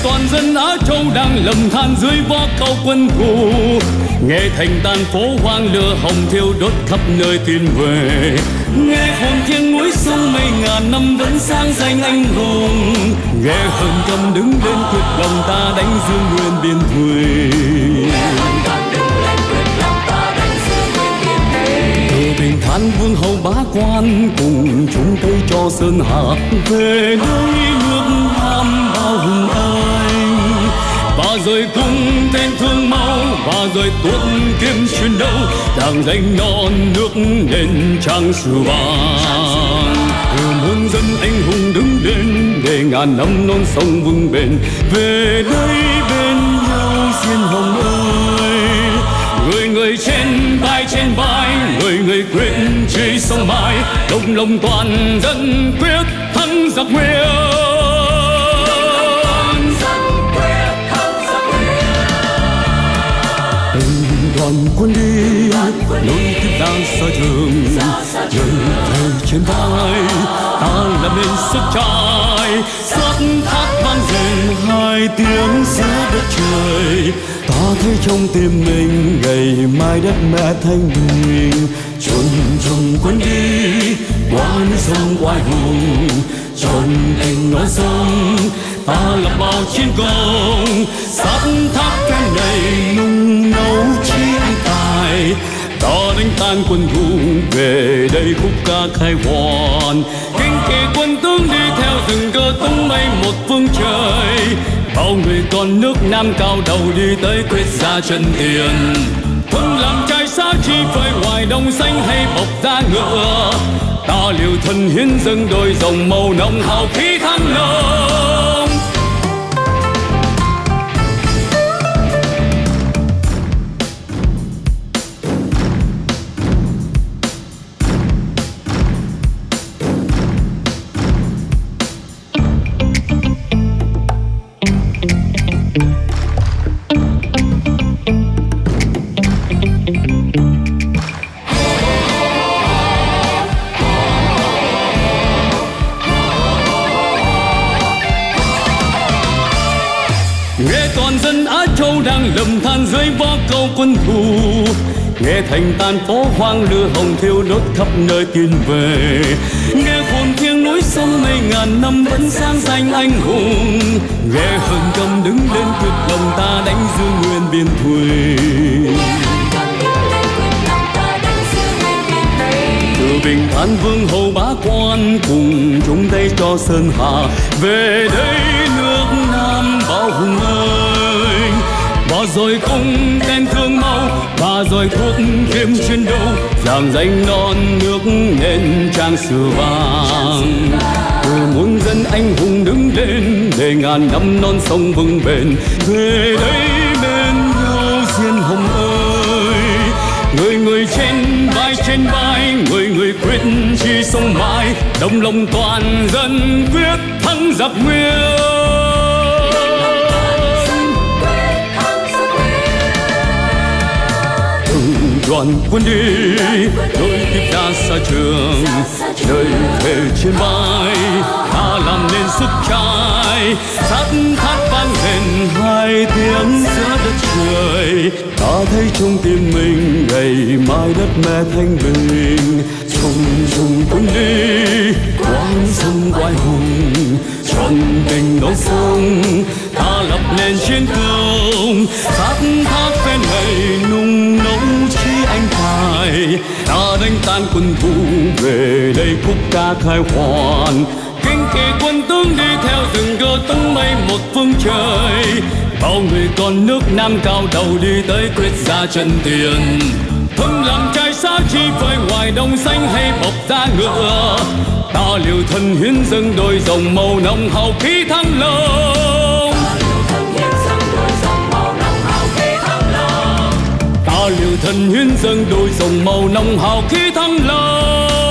toàn dân Á Châu đang lầm than dưới vó câu quân thù, nghe thành tàn phố hoang lửa hồng thiêu đốt khắp nơi tin về, nghe hồn thiêng núi sông mấy ngàn năm vẫn sáng danh anh hùng, nghe hờn cầm đứng lên quyết lòng ta đánh dương nguyên biên thùy. Bình than vương hầu bá quan cùng chúng tay cho sơn hà về nơi nước Nam bao hùng anh, và rồi cùng tên thương máu và rồi tuốt kiếm chiến đấu đàng danh non nước nên trang sử vàng. Từ muôn dân anh hùng đứng lên để ngàn năm non sông vững bền về đây bên nhau xiên hồng ơi. Người người trên vai người quyết chí sông mãi đồng lòng toàn dân quyết thắng giặc nguyên. Từng đoàn quân đi nối tiếp ta xa trường, người về trên vai ta làm nên sức trai, sắt thép vang rền hai tiếng giữa đất trời. Ta thấy trong tim mình ngày mai đất mẹ thanh bình, chôn trong quân đi qua núi sông oai hùng, tròn tình non sông ta lập bao chiến công, sắt thép cái này nung nấu chi anh tài. Ta đánh tan quân thù về đây khúc ca khai hoàn, kinh kỳ quân tướng đi theo rừng cơ tung bay một phương trời. Bao người con nước Nam cao đầu đi tới quyết ra chân tiền, thân làm trai xa chi phơi ngoài đồng xanh hay bọc da ngựa. Ta liều thân hiến dâng đôi dòng màu nồng hào khí thăng long. Nghe toàn dân Á Châu đang lầm than dưới vó câu quân thù, nghe thành tàn phố hoang lửa hồng thiêu đốt khắp nơi tin về, nghe hồn thiêng núi sông mấy ngàn năm vẫn sáng danh anh hùng, nghe hờn cầm đứng lên quyết lòng ta đánh dương nguyên biên thùy. Từ Bình Than vương hầu bá quan cùng chúng tay cho sơn hà về đây nước Nam bao hùng ơi. Và rồi cùng tên thương máu và rồi thuốc kiếm chiến đấu dàng danh non nước nên trang sử vàng. Từ muôn dân anh hùng đứng lên để ngàn năm non sông vững bền về đây bên nhau xiên hồng ơi. Người người trên vai người người quyết chí sông mãi đồng lòng toàn dân quyết thắng giặc nguyên. Đoàn quân đi nối tiếp ta xa trường, nơi về trên vai ta làm nên sức trai, sắt thép vang rền hai tiếng giữa đất trời. Ta thấy trong tim mình ngày mai đất mẹ thanh bình, trùng quân đi qua sông oai hùng, tròn tình non sông ta lập nên chiến công, sắt thép bên này nung nấu chi anh tài. Ta đánh tan quân thù về đây khúc ca khai hoàn, kinh kỳ quân tướng đi theo rừng cơ tung bay một phương trời. Bao người con nước Nam cao đầu đi tới quyết ra chân tiền, thân làm trai xa chi phơi ngoài đồng xanh hay bọc da ngựa. Ta liều thân hiến dâng đôi dòng màu nồng hào khí thăng long. Ta liều thân hiến dâng đôi dòng màu nồng hào khí thăng long.